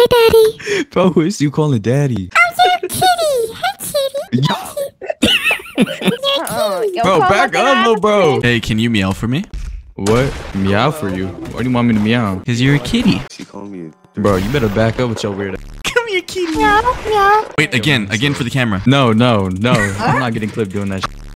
Hey, Daddy. Bro, who is you calling daddy? I'm your kitty. Hey, kitty. Bro, back up, little bro. Hey, can you meow for me? What? Meow for you? Why do you want me to meow? Because you're a kitty. She called me. Bro, you better back up with your weird. Come here, kitty. Meow, meow. Wait, again for the camera. No. I'm not getting clipped doing that shit.